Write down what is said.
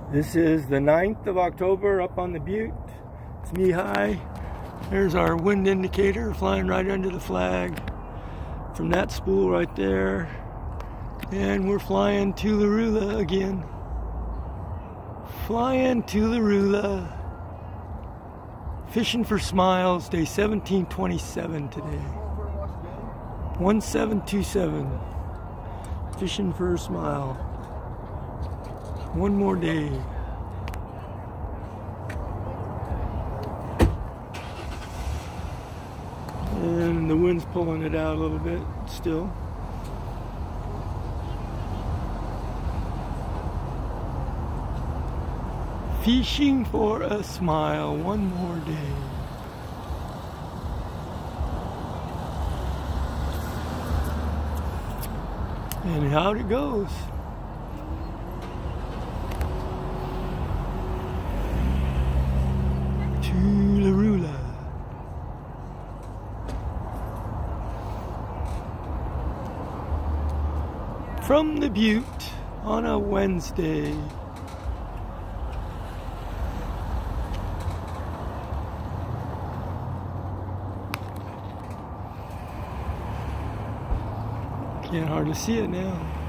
This is the 9th of October up on the Butte. It's knee-high. There's our wind indicator flying right under the flag from that spool right there. And we're flying to Larula again. Flying to Larula. Fishing for smiles, day 1727 today. 1727. Fishing for a smile. One more day. And the wind's pulling it out a little bit still. Fishing for a smile, one more day. And out it goes. To Larula. From the Butte on a Wednesday. Can't hardly see it now.